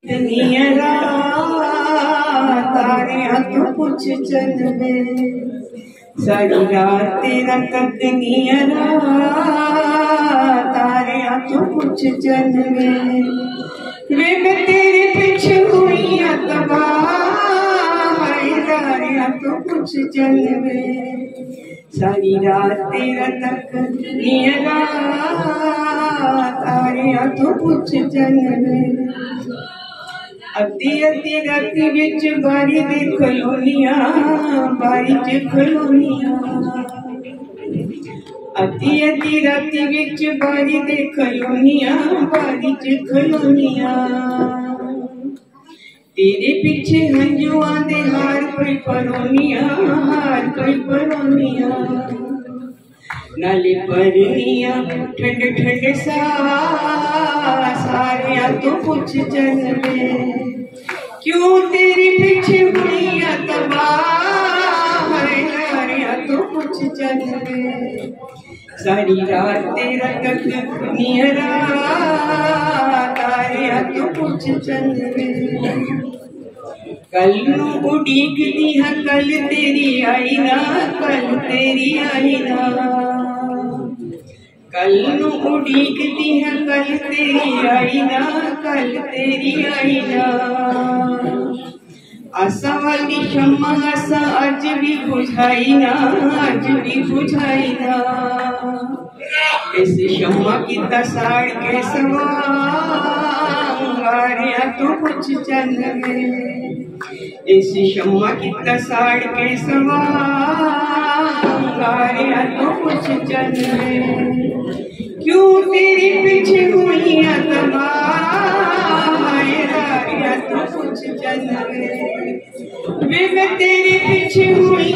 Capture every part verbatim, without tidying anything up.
नियरा तारे हथ कुछ चल गए सारी रात तेरा तक नियरा तारे हथ कुछ चल गए वे मैं तेरे पीछे हुई तबाह तारे हथ कुछ चल गए सारी रात तेरा तक नियरा तारे हथ कुछ चल गए अद्धी अद्धी राती विच बारी दे खलोनियां बारी च खलोनियां अद्धी अद्धी राती विच बारी दे खलोनियां बारी च खलोनियां तेरे पीछे हंजुआं दे हार कोई परोनियां हार कोई परोनियां नाले परनियां ठंड ठंड सा सारिया तो कुछ चल गए क्यों तेरे पीछे हुई तबाह सारिया तो कुछ चल गए सारी रात तेरा तक नियरा तारिया तो कुछ चल गए कल नू उड़ीकदी है कल तेरी आई ना कल तेरी आई ना कल नू उड़ीकदी है कल तेरी आई ना कल तेरी आई ना आसा वाली शम्मा आसा अज भी बुझाई ना अज भी बुझाई ना इस शम्मा की तसाड़ के सवारिया तो कुछ चल गए इस शम्मा की तसाड़ के सवारिया तो कुछ चल गए क्यों तेरे पीछे हुई तबाह तो कुछ चल गए वे मैं तेरे पीछे हुई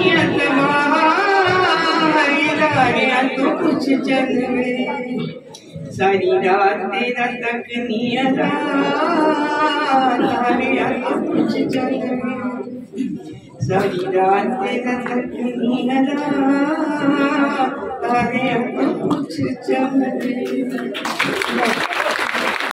तबाह तो कुछ चल गए सारी रात तेरा तक नियरा तारिया तो कुछ चल गए सारी रात तेरा तक नियरा तारिया तो कुछ चल गए।